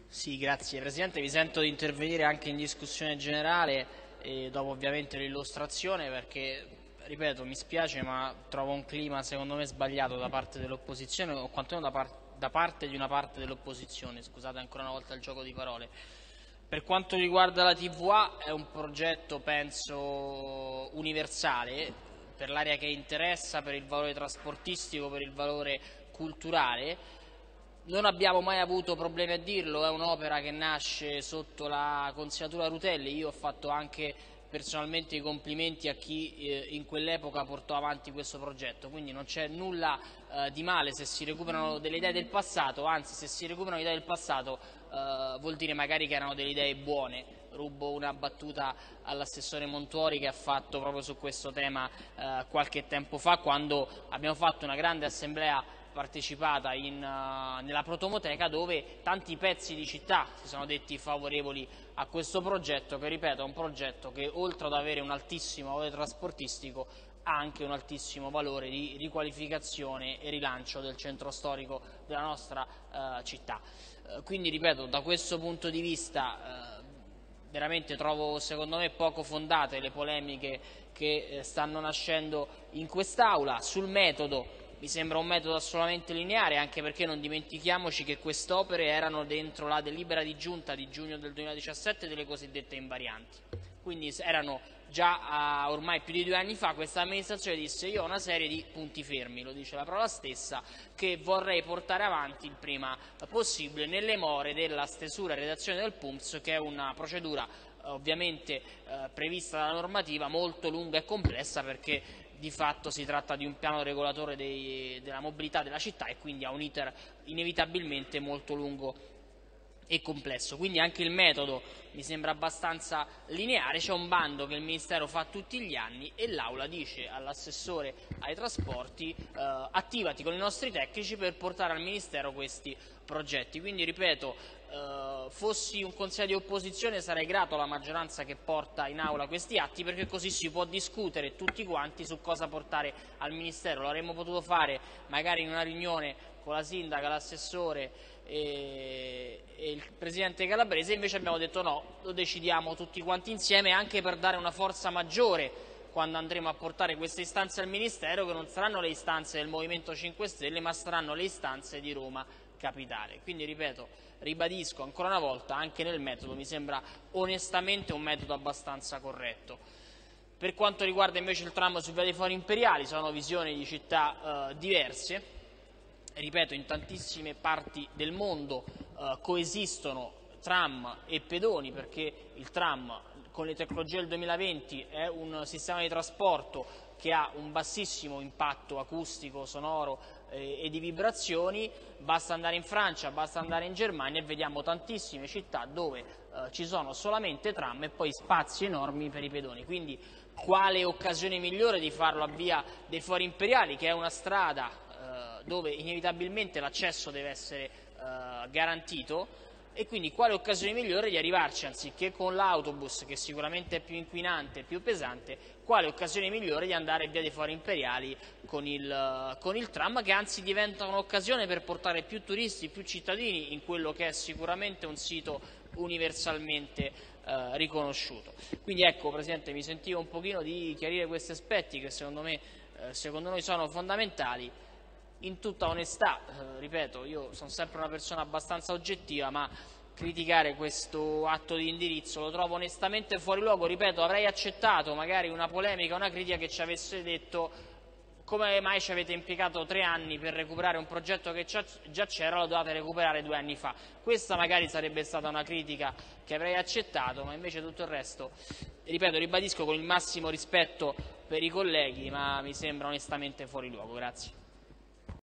Sì, grazie Presidente, mi sento di intervenire anche in discussione generale e dopo ovviamente l'illustrazione perché, ripeto, mi spiace ma trovo un clima secondo me sbagliato da parte dell'opposizione o quantomeno da parte di una parte dell'opposizione, scusate ancora una volta il gioco di parole. Per quanto riguarda la TVA è un progetto penso universale per l'area che interessa, per il valore trasportistico, per il valore culturale. Non abbiamo mai avuto problemi a dirlo, è un'opera che nasce sotto la consegnatura Rutelli, io ho fatto anche personalmente i complimenti a chi in quell'epoca portò avanti questo progetto, quindi non c'è nulla di male se si recuperano delle idee del passato, anzi se si recuperano idee del passato vuol dire magari che erano delle idee buone. Rubo una battuta all'assessore Montuori che ha fatto proprio su questo tema qualche tempo fa, quando abbiamo fatto una grande assemblea partecipata nella Protomoteca, dove tanti pezzi di città si sono detti favorevoli a questo progetto che, ripeto, è un progetto che oltre ad avere un altissimo valore trasportistico ha anche un altissimo valore di riqualificazione e rilancio del centro storico della nostra città. Quindi, ripeto, da questo punto di vista veramente trovo secondo me poco fondate le polemiche che stanno nascendo in quest'Aula. Sul metodo mi sembra un metodo assolutamente lineare, anche perché non dimentichiamoci che queste opere erano dentro la delibera di giunta di giugno del 2017 delle cosiddette invarianti. Quindi erano già ormai più di 2 anni fa questa amministrazione disse: io ho una serie di punti fermi, lo dice la parola stessa, che vorrei portare avanti il prima possibile nelle more della stesura e redazione del PUMS, che è una procedura ovviamente prevista dalla normativa molto lunga e complessa, perché di fatto si tratta di un piano regolatore della mobilità della città e quindi ha un iter inevitabilmente molto lungo e complesso. Quindi anche il metodo mi sembra abbastanza lineare, c'è un bando che il Ministero fa tutti gli anni e l'Aula dice all'assessore ai trasporti attivati con i nostri tecnici per portare al Ministero questi progetti. Quindi ripeto, fossi un consigliere di opposizione sarei grato alla maggioranza che porta in Aula questi atti, perché così si può discutere tutti quanti su cosa portare al Ministero. Lo avremmo potuto fare magari in una riunione con la sindaca, l'assessore e il presidente Calabrese, invece abbiamo detto no, lo decidiamo tutti quanti insieme, anche per dare una forza maggiore quando andremo a portare queste istanze al Ministero, che non saranno le istanze del Movimento 5 Stelle ma saranno le istanze di Roma Capitale. Quindi ripeto, ribadisco ancora una volta, anche nel metodo mi sembra onestamente un metodo abbastanza corretto. Per quanto riguarda invece il tram su Via dei Fori Imperiali, sono visioni di città diverse. Ripeto, in tantissime parti del mondo coesistono tram e pedoni, perché il tram con le tecnologie del 2020 è un sistema di trasporto che ha un bassissimo impatto acustico, sonoro e di vibrazioni. Basta andare in Francia, basta andare in Germania e vediamo tantissime città dove ci sono solamente tram e poi spazi enormi per i pedoni. Quindi quale occasione migliore di farlo a Via dei Fori Imperiali, che è una strada dove inevitabilmente l'accesso deve essere garantito, e quindi quale occasione migliore di arrivarci, anziché con l'autobus che sicuramente è più inquinante e più pesante, quale occasione migliore di andare a Via dei Fori Imperiali con il tram, che anzi diventa un'occasione per portare più turisti, più cittadini in quello che è sicuramente un sito universalmente riconosciuto. Quindi ecco, Presidente, mi sentivo un pochino di chiarire questi aspetti che secondo noi sono fondamentali. In tutta onestà, ripeto, io sono sempre una persona abbastanza oggettiva, ma criticare questo atto di indirizzo lo trovo onestamente fuori luogo. Ripeto, avrei accettato magari una polemica, una critica che ci avesse detto: come mai ci avete impiegato 3 anni per recuperare un progetto che già c'era, lo dovete recuperare 2 anni fa. Questa magari sarebbe stata una critica che avrei accettato, ma invece tutto il resto, ripeto, ribadisco con il massimo rispetto per i colleghi, ma mi sembra onestamente fuori luogo. Grazie.